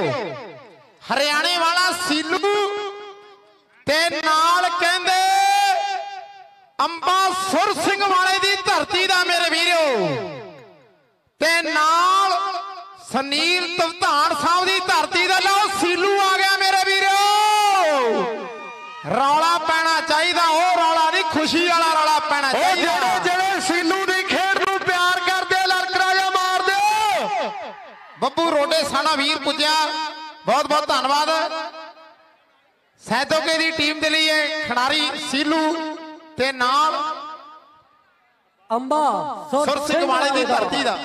हरियाणे वाला सीलू ते नाल कहंदे अंबा सुर सिंह वाले दी धरती दा मेरे वीरो ते नाल सनील तवधान साहब दी धरती दा लो सीलू आ गया मेरे वीरो। रौला पैना चाहिए वो रौला नहीं खुशी वाला रौला पैना चाहिए। जेड़े सीलू दी खेड नूं प्यार करदे लड़करा जा मार दे। बब्बू रोडे साडा वीर पुज्या बहुत बहुत धन्यवाद। सैदोके दी टीम दे लिए खिडारी सीलू ते नाल अंबा सुर सिंह वाले दी धरती दा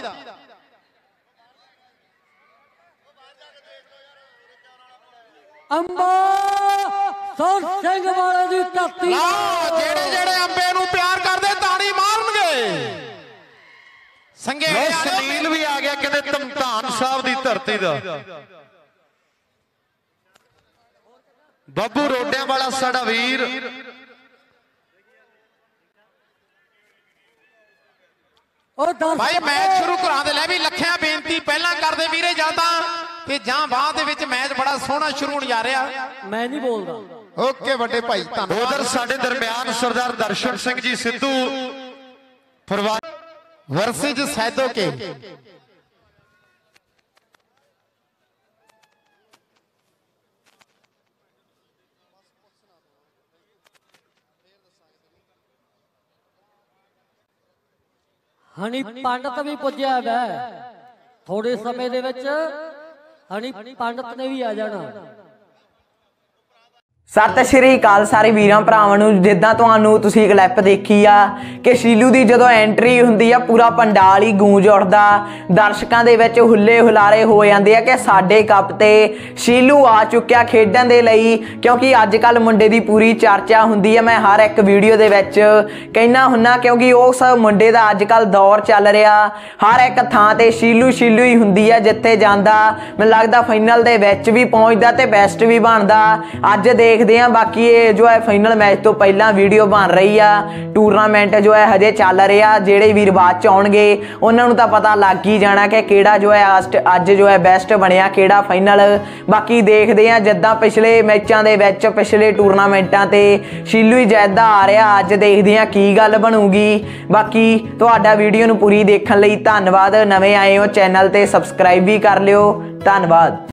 अंबा सुर सिंह वाले दी धरती जेड़े जेड़े अंबे नूं प्यार करदे ताड़ी मारनगे। संगे सनील भी आ गया कहते तवधान साहब दी धरती दा। बब्बू रोडिया वाला साडा वीर भाई मैच शुरू करा दे। लै भी लखिया बेनती पहला कर दे वीरे जाता ते जां बाद दे विच मैच बड़ा सोहना शुरू होण जा रहा। मैं नहीं बोलदा। ओके वड्डे भाई धन्यवाद। उधर साडे दरम्यान सरदार दर्शन सिंह जी सिद्धू वर्सेज सैदोके। हनी पंडित भी पुज्या है थोड़े समय दे विच हनी पंडित ने भी आ जाना। सत श्री अकाल सारे वीरां भरावां नूं। जिद्दां तुहानूं तुसीं क्लिप देखी आ कि शीलू दी जदों एंट्री हुंदी आ पूरा पंडाल ही गूंज उठदा। दर्शकां दे विच हुल्ले हुलारे हो जांदे आ कि साडे कप ते शीलू आ चुक्या खेडण दे लई। क्योंकि अजकल मुंडे दी पूरी चर्चा हुंदी है। मैं हर एक वीडियो दे विच कहना हुन्ना क्योंकि उस मुंडे दा अजकल दौर चल रहा। हर एक थां ते शीलू शीलू ही हुंदी आ। जिथे जांदा मैनूं लगदा फाइनल दे विच भी पहुंचदा ते बेस्ट भी बनदा। अज देख बाकी ये जो है फाइनल मैच तो पहला वीडियो बन रही है। टूरनामेंट जो है हजे चल रहा। जेड़े वीर बाद च आउणगे उन्हां नूं तां पता लग ही जाना कि केड़ा जो है अज जो है बेस्ट बनया केड़ा फाइनल। बाकी देखते हैं जिद्दां पिछले मैचों के विच पिछले टूरनामेंटां ते शीलू ही जिद्दा आ रहा। अज देखते हैं की गल बनूगी। बाकी तुहाडा वीडियो नूं पूरी देखण लई धन्नवाद। नवें आए हो चैनल ते सबसक्राइब भी कर लियो। धन्नवाद।